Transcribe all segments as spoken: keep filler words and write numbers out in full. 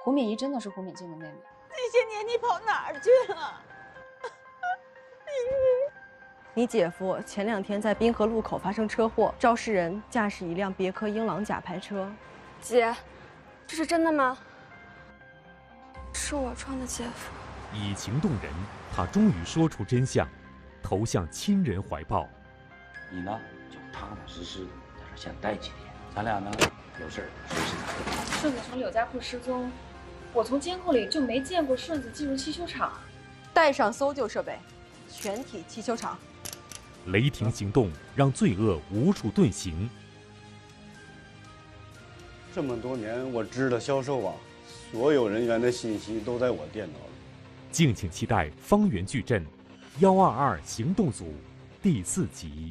胡敏仪真的是胡敏静的妹妹。 这些年你跑哪儿去了？ 你姐夫前两天在滨河路口发生车祸，肇事人驾驶一辆别克英朗假牌车。 姐，这是真的吗？是我撞的姐夫。 以情动人，他终于说出真相，投向亲人怀抱。 你呢，就踏踏实实在这先待几天，咱俩呢有事随时打电话。 顺子从柳家铺失踪，我从监控里就没见过顺子进入汽修厂。 带上搜救设备，全体汽修厂。 雷霆行动让罪恶无处遁形。 这么多年，我知道销售网所有人员的信息都在我电脑里。 敬请期待《方圆矩阵》幺二二行动组第四集。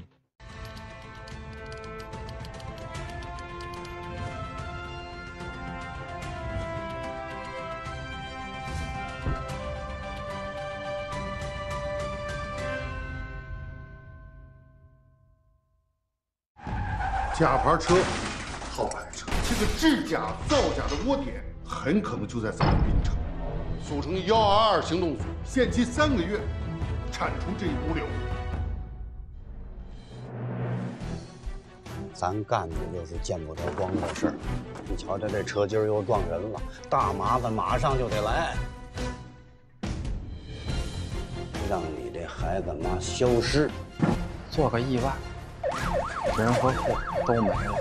假牌车、套牌车，这个制假造假的窝点很可能就在咱们滨城。组成幺二二行动组，限期三个月，铲除这一毒瘤。 咱干的就是见不得光的事儿。你瞧瞧，这车今儿又撞人了，大麻烦马上就得来，让你这孩子妈消失。 做个意外，人和货都没了。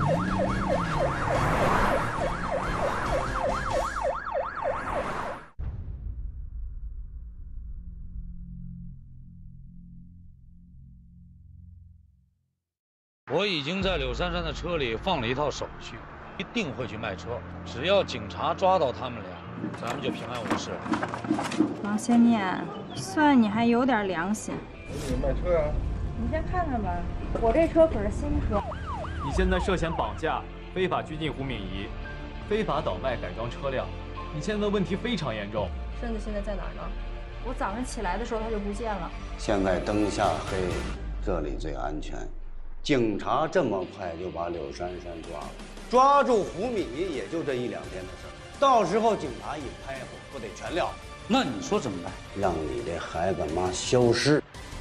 我已经在柳珊珊的车里放了一套手续，一定会去卖车。只要警察抓到他们俩，咱们就平安无事了。 王先念，算你还有点良心。 你卖车呀？ 你先看看吧，我这车可是新车。 你现在涉嫌绑架、非法拘禁胡敏仪、非法倒卖改装车辆，你现在的问题非常严重。 顺子现在在哪儿呢？ 我早上起来的时候他就不见了。 现在灯下黑，这里最安全。警察这么快就把柳珊珊抓了，抓住胡敏仪也就这一两天的事儿，到时候警察一拍后，不得全撂？ 那你说怎么办？ 让你这孩子妈消失。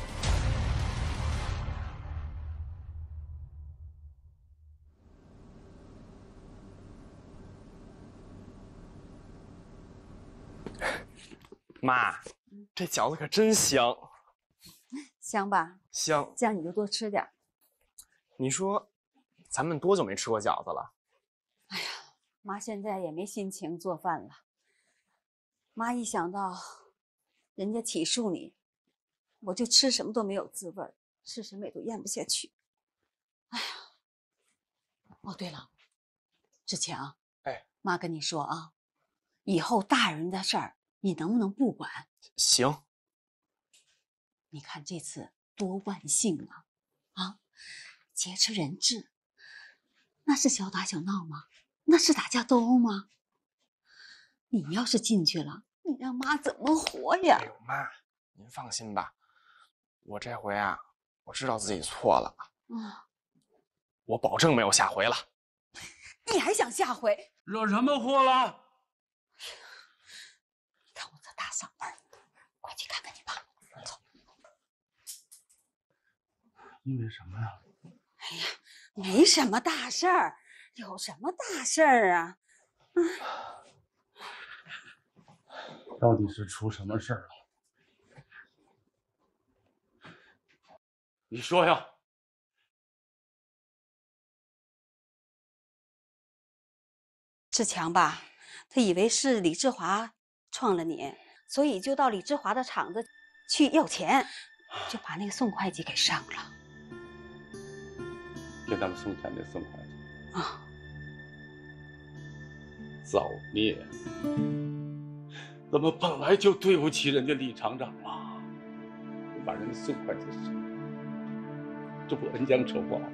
妈，这饺子可真香。 香吧？ 香。 这样你就多吃点。 你说，咱们多久没吃过饺子了？ 哎呀，妈现在也没心情做饭了。妈一想到人家起诉你，我就吃什么都没有滋味儿，吃什么也都咽不下去。哎呀，哦对了，志强， 哎， 妈跟你说啊，以后大人的事儿你能不能不管？ 行。 你看这次多万幸啊！啊，劫持人质，那是小打小闹吗？那是打架斗殴吗？你要是进去了，你让妈怎么活呀？ 哎呦妈，您放心吧，我这回啊，我知道自己错了，嗯，我保证没有下回了。 你还想下回？ 惹什么祸了？ 你看我这大嗓门，快去看看你爸。走。 因为什么呀？ 哎呀，没什么大事儿，有什么大事儿啊？嗯。 到底是出什么事儿了？你说呀！ 志强吧，他以为是李志华撞了你，所以就到李志华的厂子去要钱，就把那个宋会计给伤了。 给他们送钱的宋会计啊， 造孽！怎么本来就对不起人家李厂长了，把人家宋会计伤，这不恩将仇报？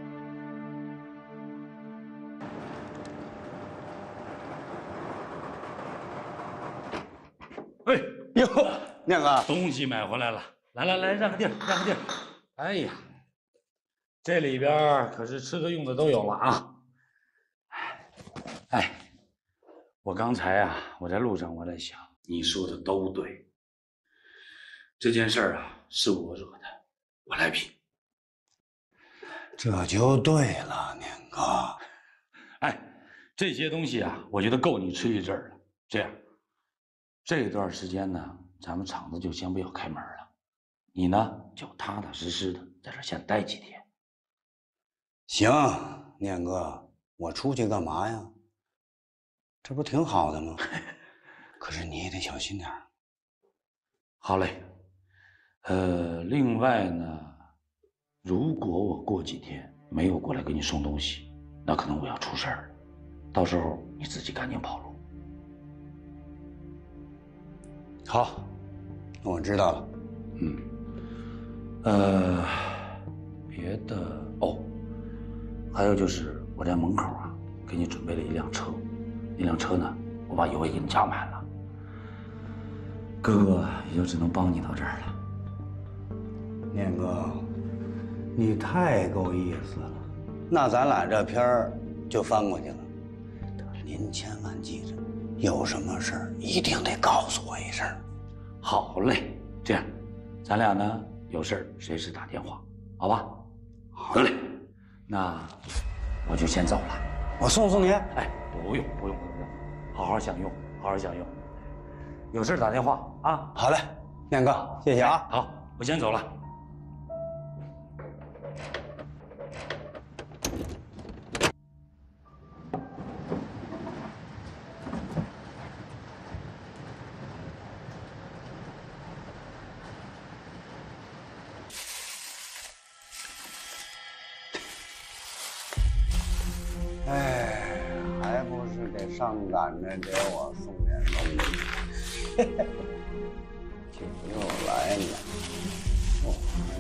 哎哟，亮哥， 东西买回来了，来来来，让个地儿，让个地儿。哎呀，这里边可是吃的用的都有了啊！哎， 我刚才啊，我在路上我在想，你说的都对。这件事儿啊，是我惹的，我来评。 这就对了，年哥。 哎，这些东西啊，我觉得够你吃一阵儿了。这样，这段时间呢，咱们厂子就先不要开门了，你呢就踏踏实实的在这先待几天。 行，念哥，我出去干嘛呀？这不挺好的吗？可是你也得小心点儿。 好嘞。呃，另外呢，如果我过几天没有过来给你送东西，那可能我要出事儿了，到时候你自己赶紧跑路。 好，我知道了。 嗯，呃，别的哦，还有就是我在门口啊，给你准备了一辆车，那辆车呢，我把油也给你加满了，哥哥也就只能帮你到这儿了。 念哥，你太够意思了，那咱俩这片儿就翻过去了。您千万记着，有什么事儿一定得告诉我一声。 好嘞，这样，咱俩呢有事儿随时打电话，好吧？得嘞，那我就先走了。 我送送你？ 哎，不用不用，好好享用，好好享用。有事打电话啊。 好嘞，念哥，谢谢啊。 好，我先走了。 哎，还不是得上赶着给我送点东西。嘿嘿，这又来了。哦。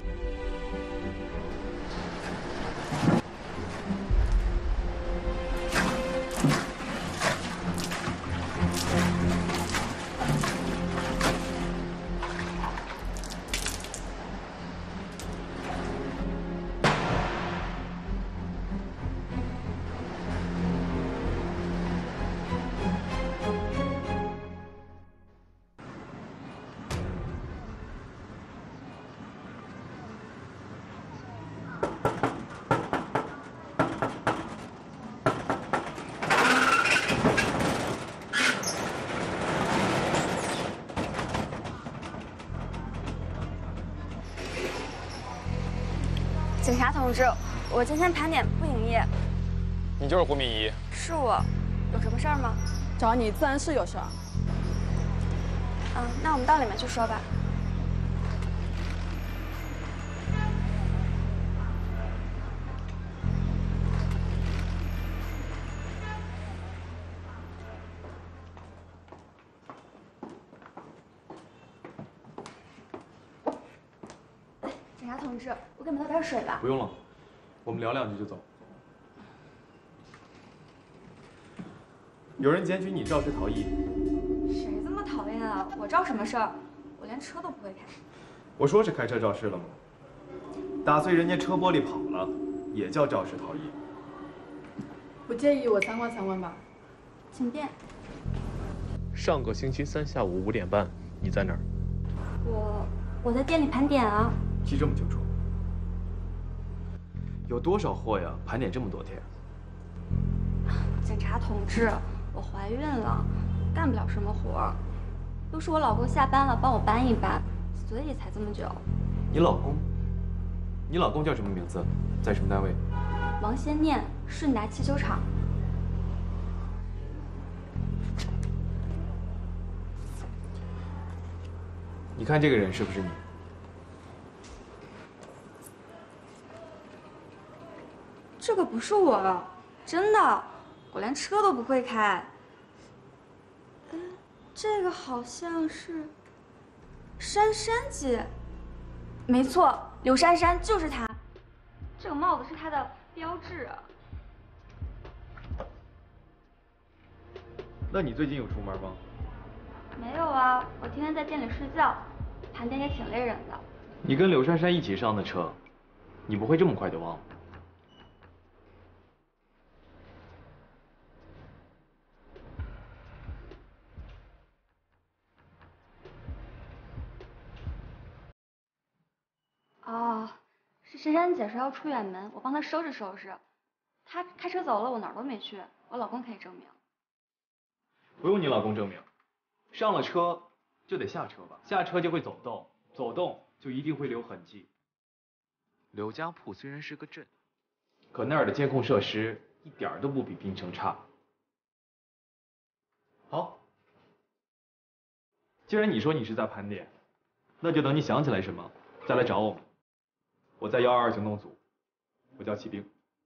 警察同志，我今天盘点不营业。 你就是胡敏仪？ 是我，有什么事儿吗？ 找你自然是有事儿。 嗯，那我们到里面去说吧。警察同志，我给你们倒点水吧。 不用了，我们聊两句就走。有人检举你肇事逃逸。 谁这么讨厌啊？我肇什么事儿？我连车都不会开。 我说是开车肇事了吗？打碎人家车玻璃跑了，也叫肇事逃逸。 不介意我参观参观吧？ 请便。 上个星期三下午五点半，你在哪儿？ 我我在店里盘点啊。 记这么清楚？有多少货呀？盘点这么多天？ 警察同志，我怀孕了，干不了什么活儿，都是我老公下班了帮我搬一搬，所以才这么久。 你老公？你老公叫什么名字？在什么单位？ 王先念，顺达汽修厂。 你看这个人是不是你？ 这个不是我，真的，我连车都不会开。嗯，这个好像是珊珊姐，没错，柳珊珊就是她。这个帽子是她的标志。 那你最近有出门吗？ 没有啊，我天天在店里睡觉，盘点也挺累人的。 你跟柳珊珊一起上的车，你不会这么快就忘了？ 珊珊姐说要出远门，我帮她收拾收拾。她开车走了，我哪儿都没去，我老公可以证明。 不用你老公证明，上了车就得下车吧，下车就会走动，走动就一定会留痕迹。柳家铺虽然是个镇，可那儿的监控设施一点儿都不比滨城差。好，既然你说你是在盘点，那就等你想起来什么再来找我们。我在幺二二行动组，我叫骑兵。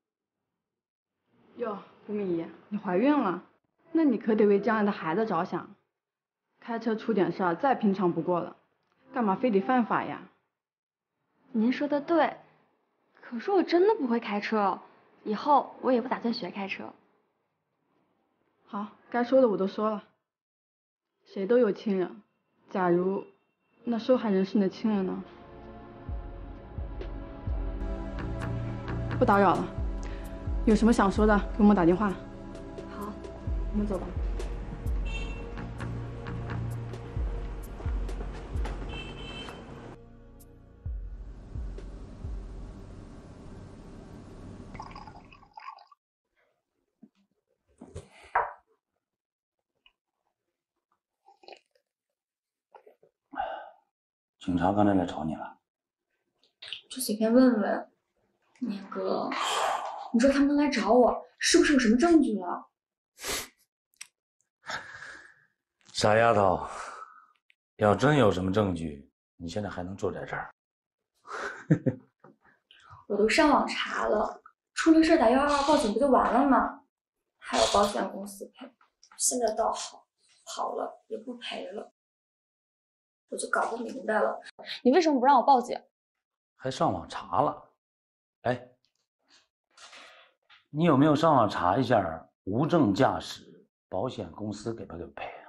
哟，胡敏仪，你怀孕了？那你可得为将来的孩子着想。开车出点事儿再平常不过了，干嘛非得犯法呀？ 您说的对，可是我真的不会开车，以后我也不打算学开车。 好，该说的我都说了。谁都有亲人，假如那受害人是你的亲人呢？不打扰了，有什么想说的给我们打电话。 好， 我们走吧。 警察刚才来找你了， 就随便问问。年哥，你说他们能来找我，是不是有什么证据了？ 傻丫头，要真有什么证据，你现在还能坐在这儿？ 我都上网查了，出了事打幺二二报警不就完了吗？还有保险公司赔，现在倒好，跑了也不赔了。我就搞不明白了，你为什么不让我报警？ 还上网查了？哎，你有没有上网查一下无证驾驶保险公司给不给赔啊？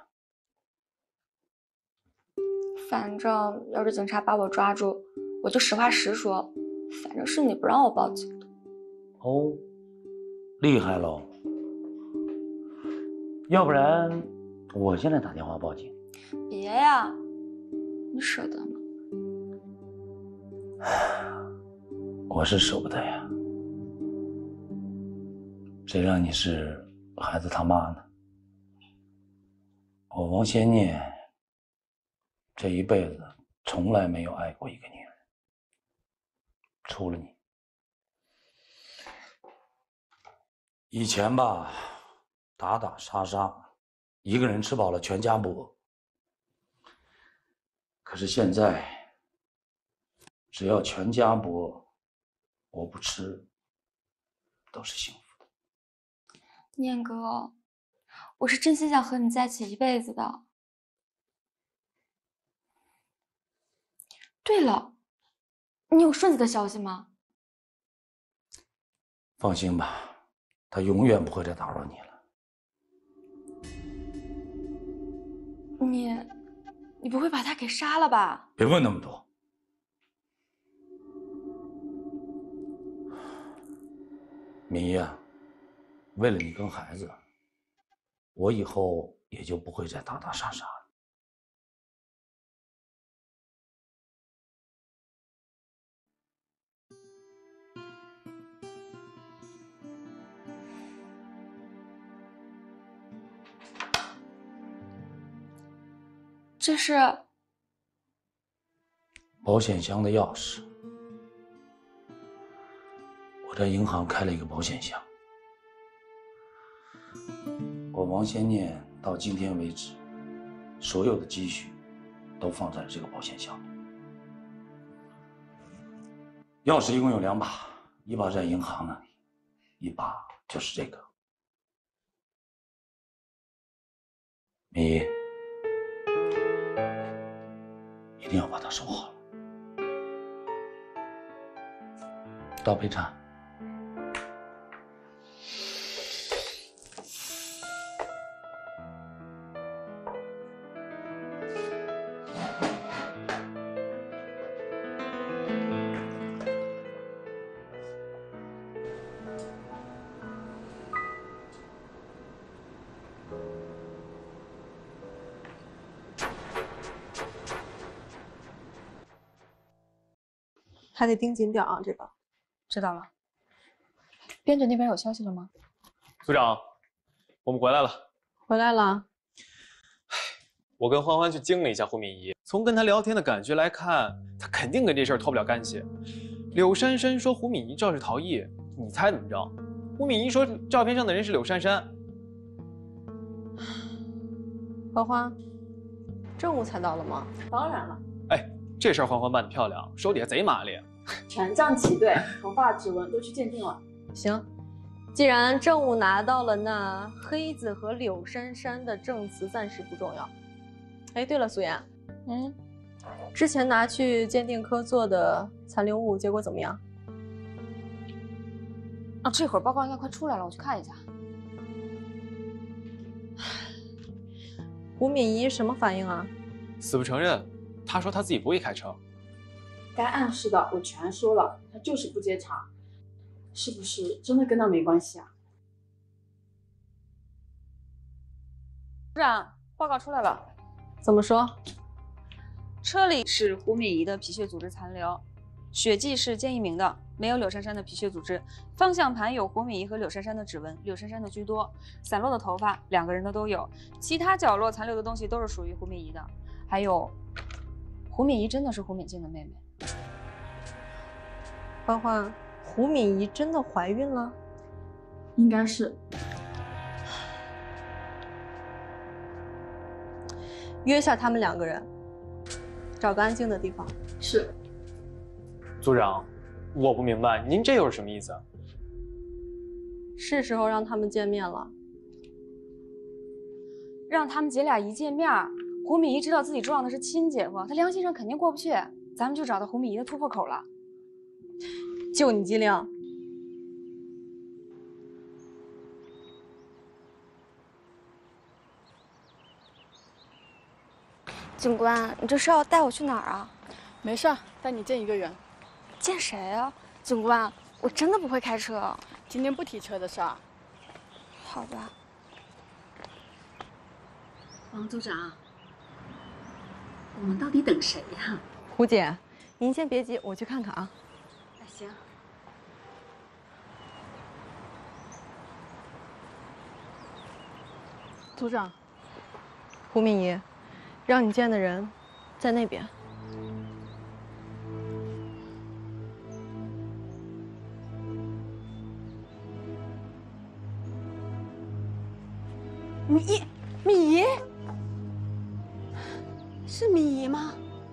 反正要是警察把我抓住，我就实话实说，反正是你不让我报警的。 哦，厉害喽！要不然我现在打电话报警。 别呀，你舍得吗？ 我是舍不得呀，谁让你是孩子他妈呢？我王先念这一辈子从来没有爱过一个女人，除了你。以前吧，打打杀杀，一个人吃饱了全家不饿。可是现在，只要全家不饿，我不吃，都是幸福的。 念哥，我是真心想和你在一起一辈子的。对了，你有顺子的消息吗？ 放心吧，他永远不会再打扰你了。 你，你不会把他给杀了吧？ 别问那么多。敏仪啊，为了你跟孩子，我以后也就不会再打打杀杀了。 这是保险箱的钥匙。我在银行开了一个保险箱，我王先念到今天为止，所有的积蓄都放在了这个保险箱里。钥匙一共有两把，一把在银行那里，一把就是这个。敏仪，一定要把它收好了。倒杯茶。 还得盯紧点啊，这个。 知道了。编剧那边有消息了吗？ 组长，我们回来了。 回来了。 我跟欢欢去经了一下胡敏仪，从跟她聊天的感觉来看，她肯定跟这事儿脱不了干系。柳珊珊说胡敏仪肇事逃逸，你猜怎么着？胡敏仪说照片上的人是柳珊珊。 欢欢，政务猜到了吗？ 当然了。 哎，这事儿欢欢办得漂亮，手底下贼麻利。 全站齐队，头发、指纹都去鉴定了。 行，既然政务拿到了，那黑子和柳珊珊的证词暂时不重要。哎，对了，苏妍， 嗯， 之前拿去鉴定科做的残留物结果怎么样？ 啊，这会儿报告应该快出来了，我去看一下。 胡敏仪什么反应啊？ 死不承认，她说她自己不会开车。 该暗示的我全说了，他就是不接茬，是不是真的跟他没关系啊？ 组长，报告出来了。 怎么说？ 车里是胡敏仪的皮屑组织残留，血迹是见一鸣的，没有柳珊珊的皮屑组织。方向盘有胡敏仪和柳珊珊的指纹，柳珊珊的居多，散落的头发两个人的都有，其他角落残留的东西都是属于胡敏仪的。还有，胡敏仪真的是胡敏静的妹妹。 欢欢，胡敏仪真的怀孕了？ 应该是。 约下他们两个人，找个安静的地方。 是。 组长，我不明白，您这又是什么意思？ 是时候让他们见面了。 让他们姐俩一见面，胡敏仪知道自己撞的是亲姐夫，她良心上肯定过不去，咱们就找到胡敏仪的突破口了。 就你机灵。 警官，你这是要带我去哪儿啊？ 没事，带你见一个人。 见谁啊？警官，我真的不会开车。 今天不提车的事儿。 好吧。 王组长，我们到底等谁呀？ 胡姐，您先别急，我去看看啊。 哎，行。 组长， 胡敏仪，让你见的人在那边。 米米姨，是米姨吗？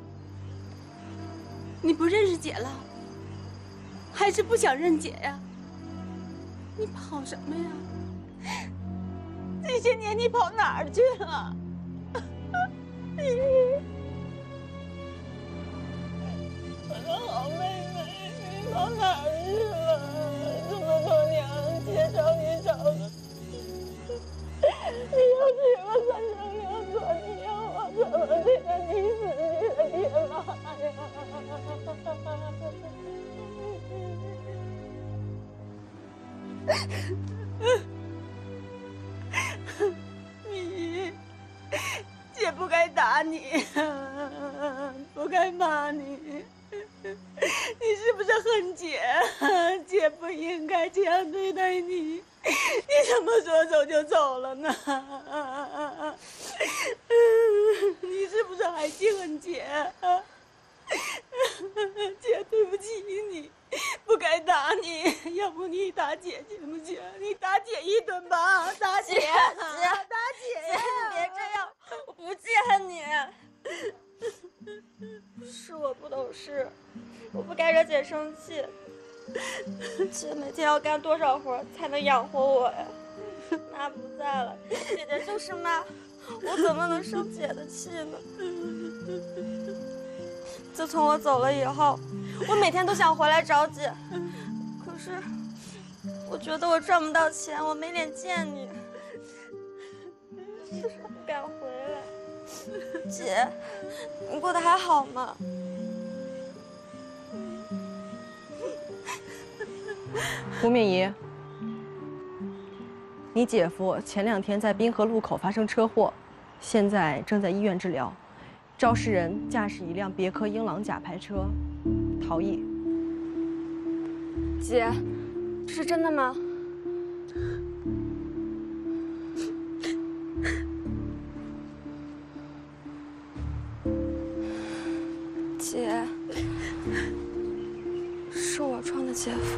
你不认识姐了，还是不想认姐呀？你跑什么呀？这些年你跑哪儿去了？米姨，我的好妹妹，你跑哪儿去了？这么多年了，姐找你找的。你要是有个三生两座，你要我怎么对得起自己的爹妈呀？米，姐不该打你，不该骂你，你是不是恨姐？姐不应该这样对待你。你怎么说走就走了呢？你是不是还记恨姐？姐对不起你，不该打你，要不你打姐行不行？你打姐一顿吧，打姐，姐，打姐， 姐，你别这样，我不记恨你。是我不懂事，我不该惹姐生气。姐每天要干多少活才能养活我呀？妈不在了，姐姐就是骂，我怎么能生姐的气呢？自从我走了以后，我每天都想回来找姐，可是我觉得我赚不到钱，我没脸见你，就是不敢回来。姐，你过得还好吗？ 胡敏仪，你姐夫前两天在滨河路口发生车祸，现在正在医院治疗。肇事人驾驶一辆别克英朗假牌车逃逸， 姐，这是真的吗？姐，是我撞的姐夫。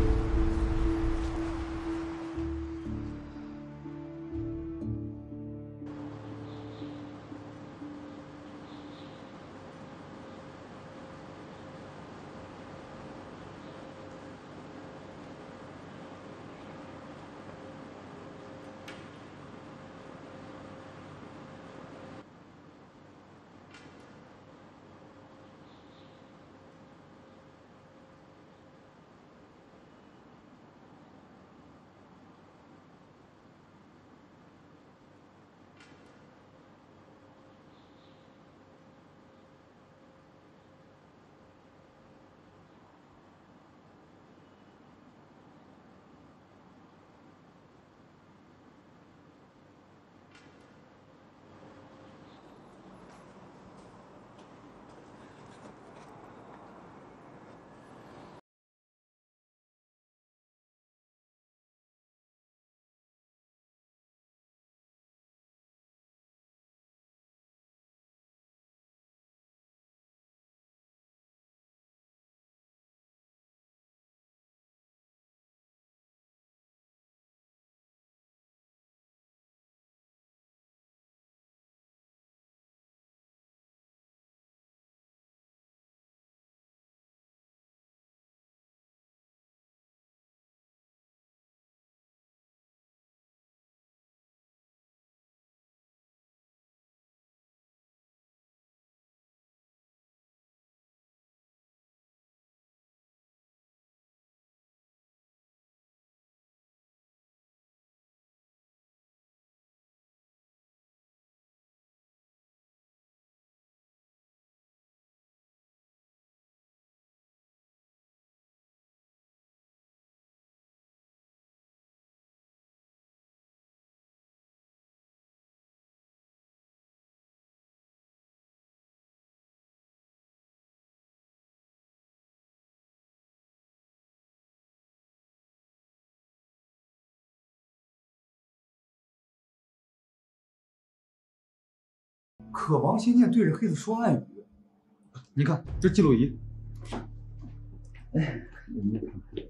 可王先念对着黑子说暗语，你看这记录仪。哎，你也看看。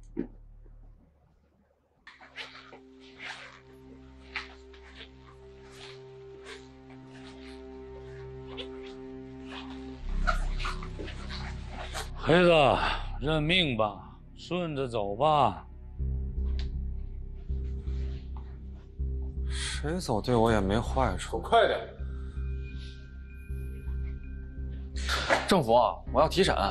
黑子，认命吧，顺着走吧。 谁走对我也没坏处。 快点！ 政府，我要提审。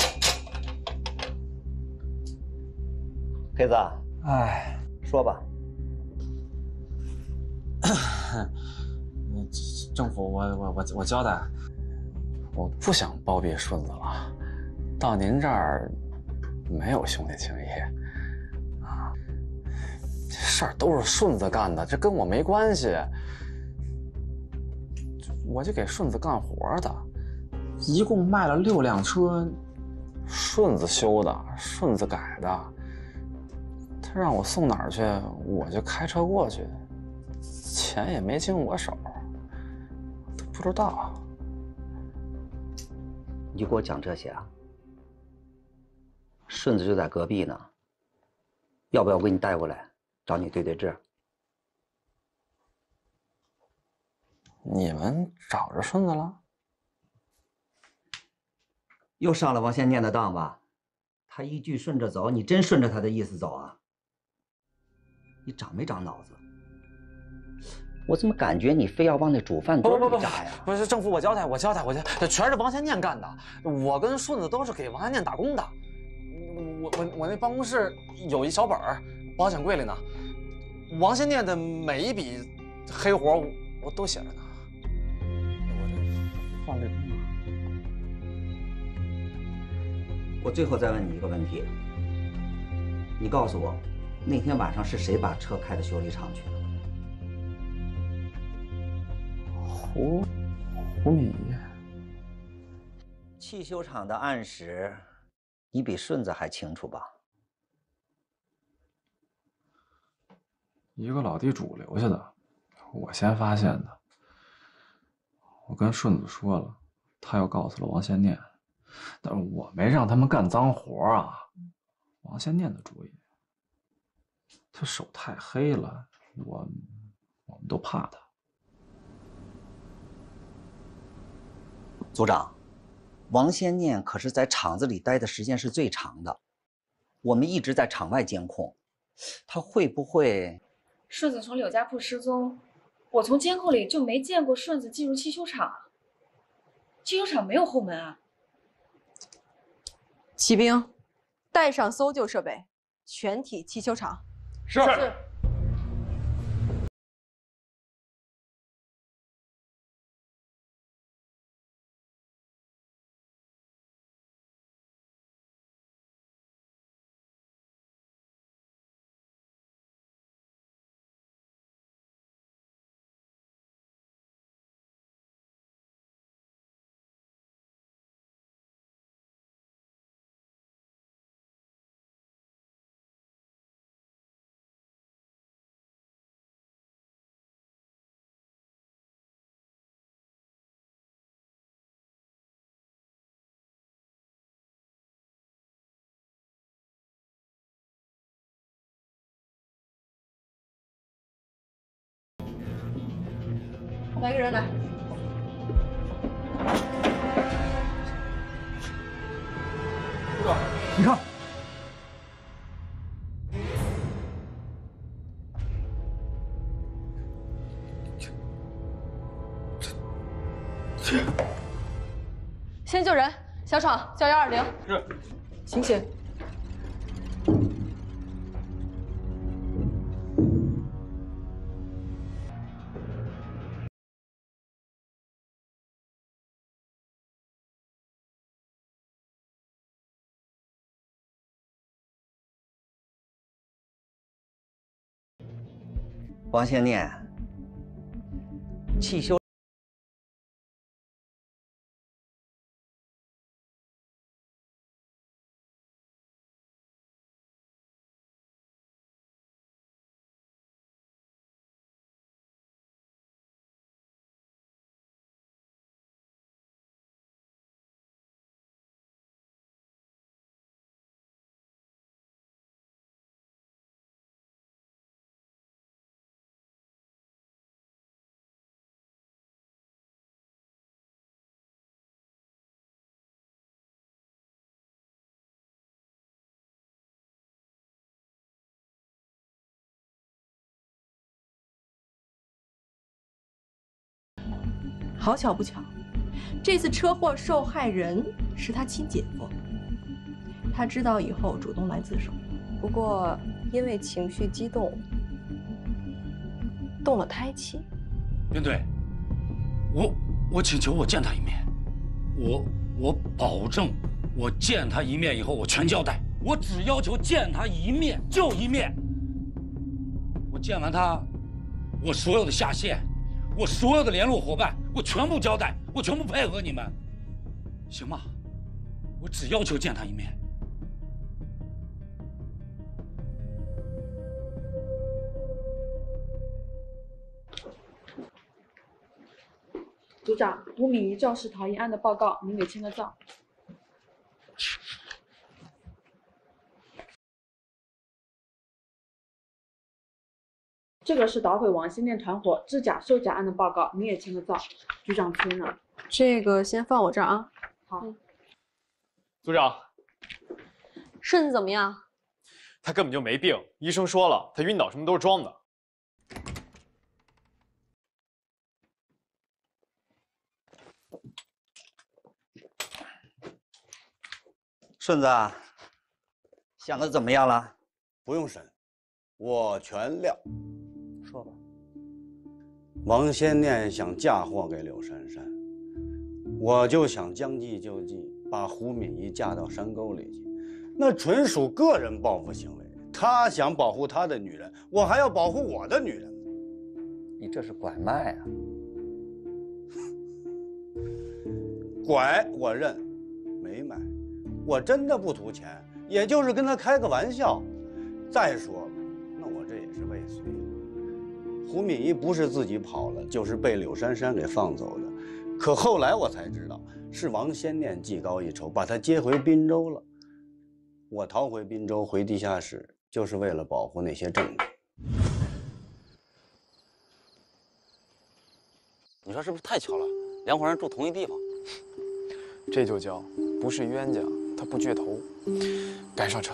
黑子， 哎， 说吧。 政府，我我我我交代，我不想包庇顺子了。到您这儿没有兄弟情谊啊，这事儿都是顺子干的，这跟我没关系。我就给顺子干活的，一共卖了六辆车，顺子修的，顺子改的。他让我送哪儿去，我就开车过去，钱也没经我手，都不知道。 你给我讲这些啊？顺子就在隔壁呢，要不要我给你带过来，找你对对质？ 你们找着顺子了？ 又上了王先念的当吧？他一句顺着走，你真顺着他的意思走啊？你长没长脑子？我怎么感觉你非要往那煮饭堆里扎呀？ 不是，政府，我交代，我交代，我交代，全是王先念干的。我跟顺子都是给王先念打工的。我我我那办公室有一小本儿，保险柜里呢。王先念的每一笔黑活，我我都写着呢。我这犯绿工啊！ 我最后再问你一个问题，你告诉我，那天晚上是谁把车开到修理厂去的？ 胡胡敏仪。 汽修厂的暗室，你比顺子还清楚吧？ 一个老地主留下的，我先发现的。我跟顺子说了，他又告诉了王先念，但是我没让他们干脏活啊。王先念的主意，他手太黑了，我我们都怕他。 组长，王先念可是在厂子里待的时间是最长的，我们一直在场外监控，他会不会？ 顺子从柳家铺失踪，我从监控里就没见过顺子进入汽修厂。汽修厂没有后门啊。 骑兵，带上搜救设备，全体汽修厂。 是。是来个人来。 组长，你看， 先救人，小闯叫幺二零。 是。 醒醒。 王先念，汽修。 好巧不巧，这次车祸受害人是他亲姐夫。他知道以后主动来自首，不过因为情绪激动，动了胎气。 袁队，我我请求我见他一面，我我保证，我见他一面以后我全交代，我只要求见他一面就一面。我见完他，我所有的下线，我所有的联络伙伴，我全部交代，我全部配合你们，行吗？我只要求见他一面。 组长，吴敏仪肇事逃逸案的报告，您给签个字。这个是捣毁王先念团伙制假售假案的报告，你也签个字。局长签了。 这个先放我这儿啊。 好。 嗯、 组长， 顺子怎么样？ 他根本就没病，医生说了，他晕倒什么都是装的。 顺子，想的怎么样了？ 不用审，我全料。 说吧。 王先念想嫁祸给柳珊珊，我就想将计就计，把胡敏仪嫁到山沟里去，那纯属个人报复行为。他想保护他的女人，我还要保护我的女人。 你这是拐卖啊！ 拐我认，没买。我真的不图钱，也就是跟他开个玩笑。再说了，那我这也是未遂。 胡敏仪不是自己跑了，就是被柳珊珊给放走的。可后来我才知道，是王先念技高一筹，把她接回滨州了。我逃回滨州，回地下室，就是为了保护那些证据。 你说是不是太巧了？两伙人住同一地方， 这就叫不是冤家他不聚头。赶上车。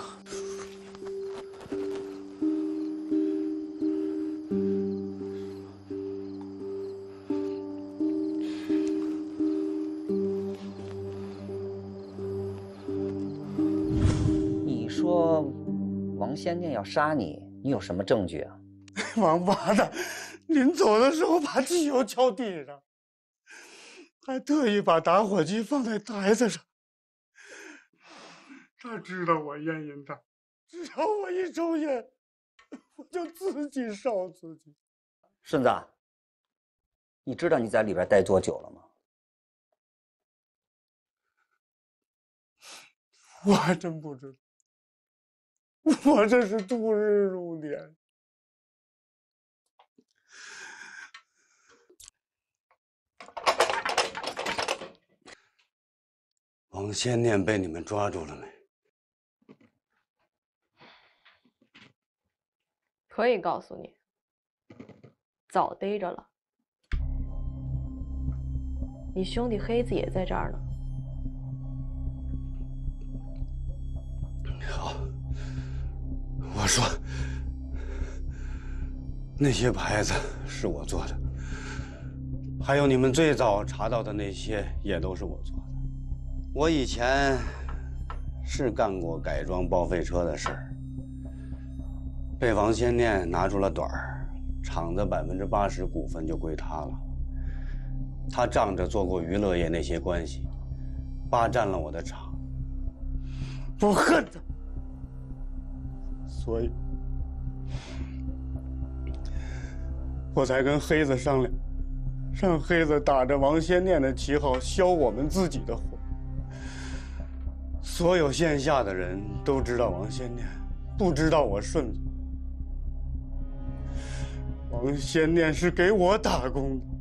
你说王先念要杀你，你有什么证据啊？ 王八蛋，临走的时候把机油浇地上，还特意把打火机放在台子上。他知道我烟瘾大，只要我一抽烟，我就自己烧自己。 顺子，你知道你在里边待多久了吗？ 我还真不知道，我这是度日如年。王先念被你们抓住了没？ 可以告诉你，早逮着了。你兄弟黑子也在这儿呢。 好，我说，那些牌子是我做的，还有你们最早查到的那些也都是我做的。我以前是干过改装报废车的事儿，被王先念拿出了短儿，厂子百分之八十股份就归他了。他仗着做过娱乐业那些关系，霸占了我的厂。我恨他，所以我才跟黑子商量，让黑子打着王先念的旗号销我们自己的货。所有线下的人都知道王先念，不知道我顺子。王先念是给我打工的，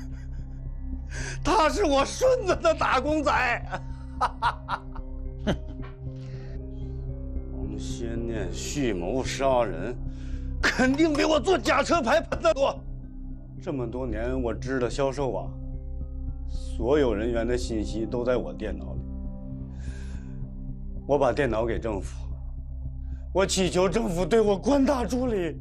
他是我顺子的打工仔。王先念蓄谋杀人，肯定比我做假车牌盘的多。这么多年，我知道销售网所有人员的信息都在我电脑里。我把电脑给政府，我祈求政府对我宽大处理。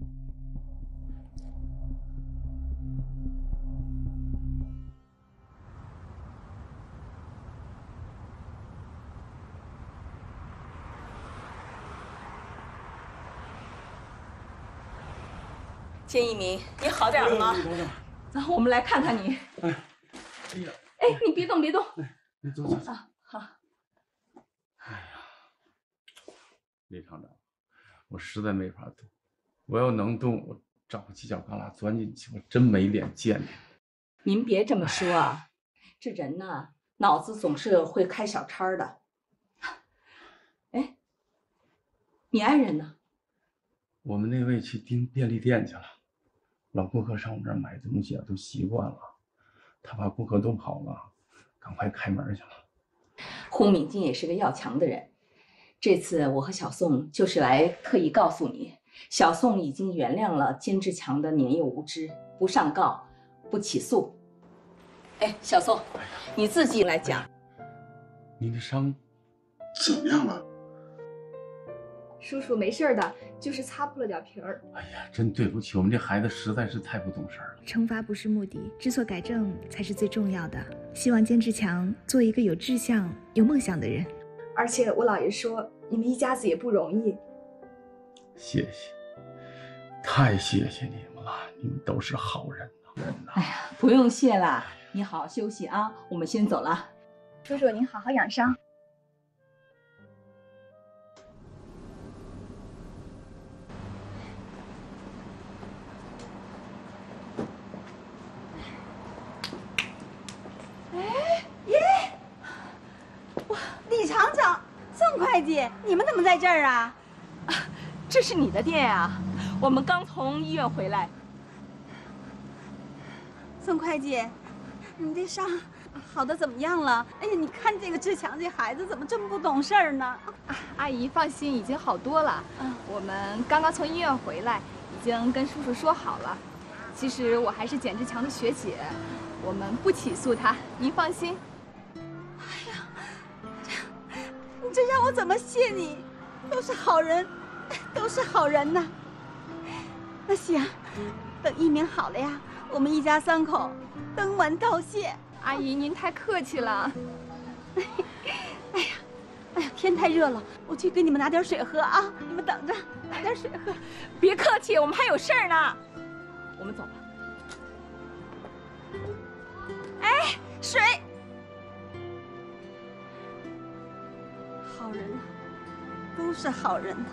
建一鸣，你好点了吗？走，我们来看看你。 哎， 哎呀，哎，你别动，别动。 你走走走。 啊，好。 哎呀，李厂长，我实在没法动。我要能动，我找个犄角旮旯钻进去，我真没脸见你。 您别这么说啊，这人呢，脑子总是会开小差的。哎，你爱人呢？ 我们那位去订便利店去了。老顾客上我们这儿买东西啊，都习惯了，他怕顾客都跑了，赶快开门去了。 胡敏金也是个要强的人，这次我和小宋就是来特意告诉你，小宋已经原谅了监志强的年幼无知，不上告，不起诉。哎，小宋，你自己来讲。 您的伤怎么样了？ 叔叔没事的，就是擦破了点皮儿。 哎呀，真对不起，我们这孩子实在是太不懂事儿了。 惩罚不是目的，知错改正才是最重要的。希望监志强做一个有志向、有梦想的人。 而且我姥爷说，你们一家子也不容易。 谢谢，太谢谢你们了，你们都是好人呐，人呐。 哎呀，不用谢啦，你好好休息啊，我们先走了。 叔叔您好好养伤。 会计，你们怎么在这儿啊？这是你的店啊？我们刚从医院回来， 孙会计，你这伤好的怎么样了？哎呀，你看这个志强这孩子怎么这么不懂事儿呢？ 啊，阿姨放心，已经好多了。嗯，我们刚刚从医院回来，已经跟叔叔说好了。其实我还是简志强的学姐，我们不起诉他，您放心。 哎呀，这你这让我怎么谢你？都是好人，都是好人呐。那行，等一鸣好了呀，我们一家三口登门道谢。 阿姨，您太客气了。 哎呀，哎呀，天太热了，我去给你们拿点水喝啊！你们等着，拿点水喝。 别客气，我们还有事儿呢。我们走吧。 哎，水。好人啊，都是好人呐。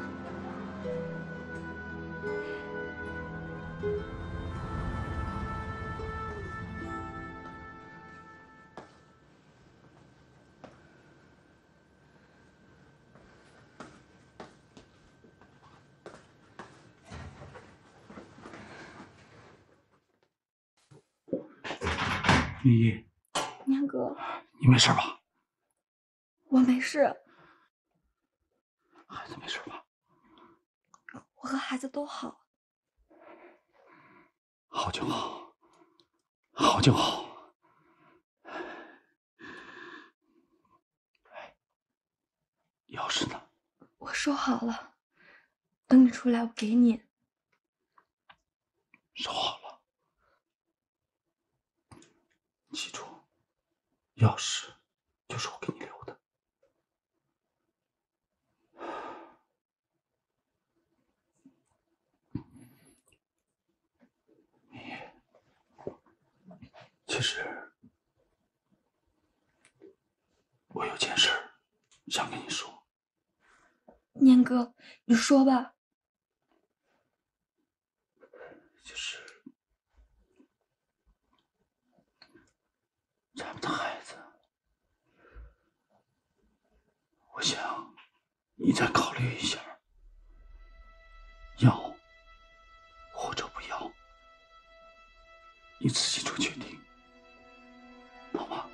依依， 年哥， 你没事吧？ 我没事。 孩子没事吧？ 我和孩子都好。 好就好，好就好。钥匙呢？ 我收好了，等你出来我给你。 收好了。记住，钥匙就是我给你留的。其实，我有件事想跟你说。 年哥，你说吧。 就是咱们的孩子，我想你再考虑一下，要或者不要，你自己做决定，好吗？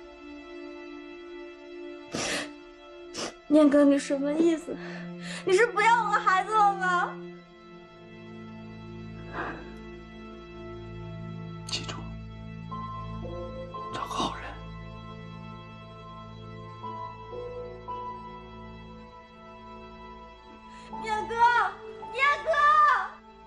年哥，你什么意思？你是不要我孩子了吗？ 记住，找个好人。 年哥，年哥，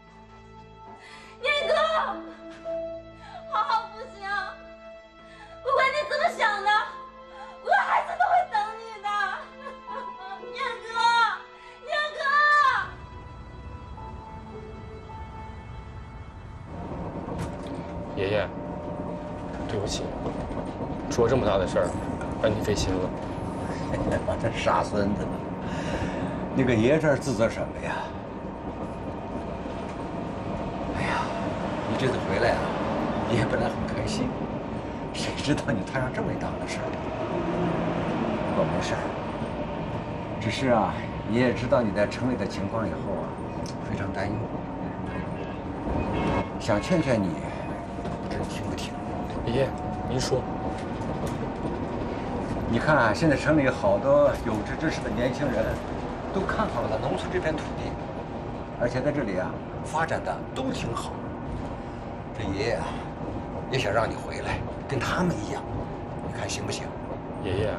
年哥，好好不行，不管你怎么想的，我的孩子都会等你的。年哥，年哥。 爷爷，对不起，出了这么大的事儿，让你费心了。 这傻孙子，你搁爷这儿自责什么呀？哎呀，你这次回来啊，爷本来很开心，谁知道你摊上这么一档子事儿。不过没事儿，只是啊，爷爷知道你在城里的情况以后啊，非常担忧，想劝劝你，不知你听不听？ 爷爷，您说。 你看啊，现在城里好多有志之士的年轻人，都看好了咱农村这片土地，而且在这里啊，发展的都挺好。这爷爷啊，也想让你回来，跟他们一样，你看行不行？ 爷爷，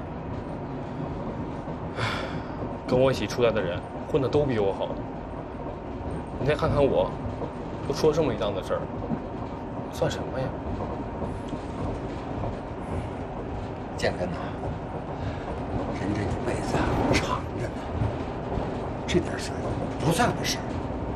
跟我一起出来的人混的都比我好，你再看看我，都出了这么一档子事儿，算什么呀？ 建根呐，人这一辈子啊长着呢，这点事儿不算个事儿。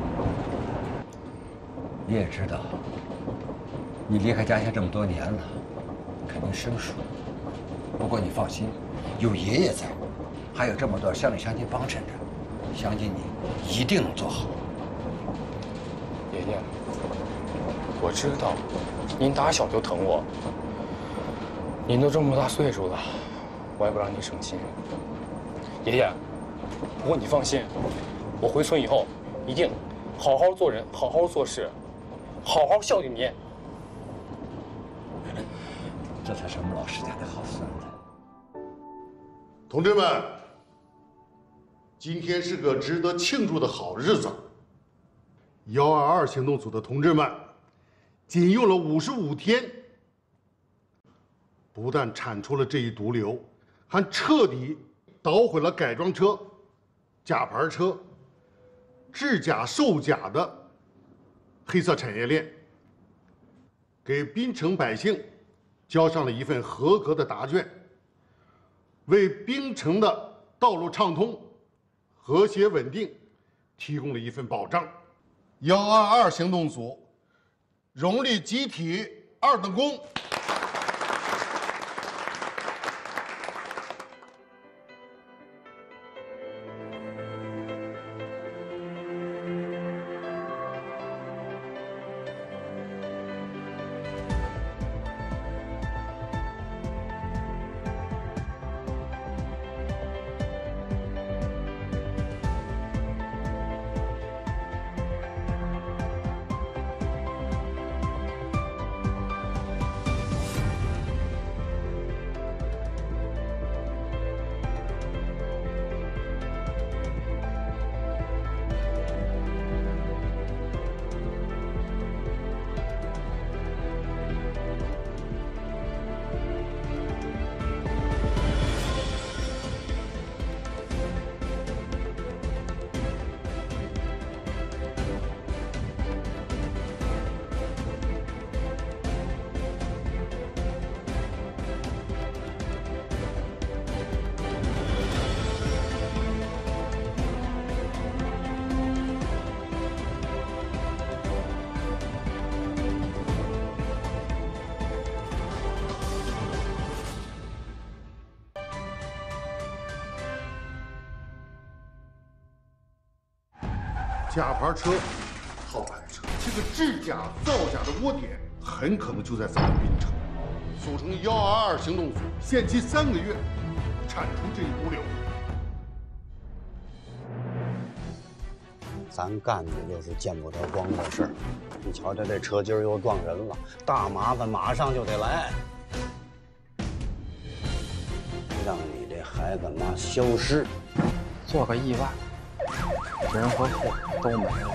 你也知道，你离开家乡这么多年了，肯定生疏。不过你放心，有爷爷在，还有这么多乡里乡亲帮衬着，相信你一定能做好。 爷爷，我知道，您打小就疼我。您都这么大岁数了，我也不让你省心。爷爷，不过你放心，我回村以后一定好好做人，好好做事，好好孝敬您。 这才是我们老石家的好孙子。 同志们，今天是个值得庆祝的好日子。幺二二行动组的同志们，仅用了五十五天，不但铲除了这一毒瘤，还彻底捣毁了改装车、假牌车、制假售假的黑色产业链，给滨城百姓交上了一份合格的答卷，为滨城的道路畅通、和谐稳定提供了一份保障。幺二二行动组荣立集体二等功。假牌车、套牌车，这个制假造假的窝点很可能就在咱们滨城。组成幺二二行动组，限期三个月，铲除这一毒瘤。 咱干的就是见不得光的事儿。你瞧瞧，这车今儿又撞人了，大麻烦马上就得来。让你这孩子妈消失， 做个意外，人和货都没了。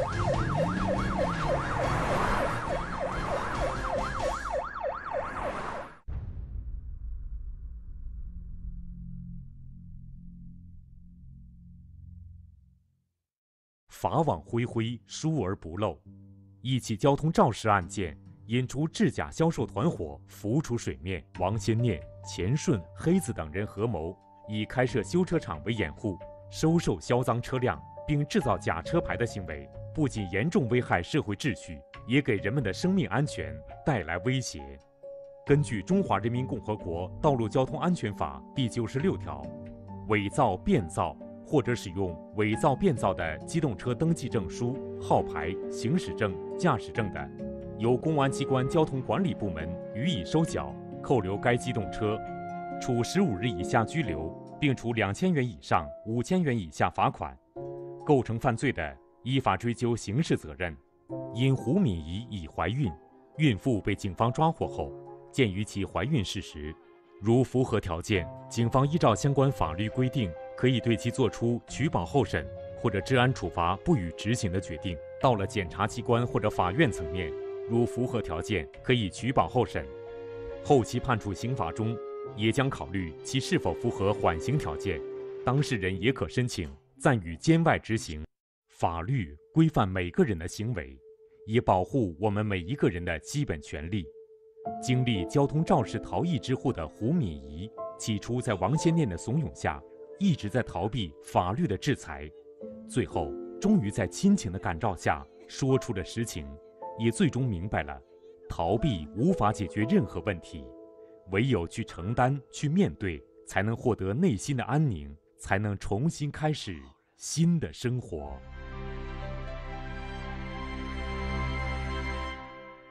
法网恢恢，疏而不漏。一起交通肇事案件引出制假销售团伙浮出水面。王先念、钱顺、黑子等人合谋，以开设修车厂为掩护，收受销赃车辆，并制造假车牌的行为，不仅严重危害社会秩序，也给人们的生命安全带来威胁。根据《中华人民共和国道路交通安全法》第九十六条，伪造、变造或者使用伪造、变造的机动车登记证书、号牌、行驶证、驾驶证的，由公安机关交通管理部门予以收缴、扣留该机动车，处十五日以下拘留，并处两千元以上五千元以下罚款。构成犯罪的，依法追究刑事责任。因胡敏仪已怀孕，孕妇被警方抓获后，鉴于其怀孕事实，如符合条件，警方依照相关法律规定，可以对其作出取保候审或者治安处罚不予执行的决定。到了检察机关或者法院层面，如符合条件，可以取保候审。后期判处刑罚中，也将考虑其是否符合缓刑条件，当事人也可申请暂予监外执行。法律规范每个人的行为，也保护我们每一个人的基本权利。经历交通肇事逃逸之祸的胡敏仪，起初在王先念的怂恿下，一直在逃避法律的制裁，最后终于在亲情的感召下说出了实情，也最终明白了，逃避无法解决任何问题，唯有去承担、去面对，才能获得内心的安宁，才能重新开始新的生活。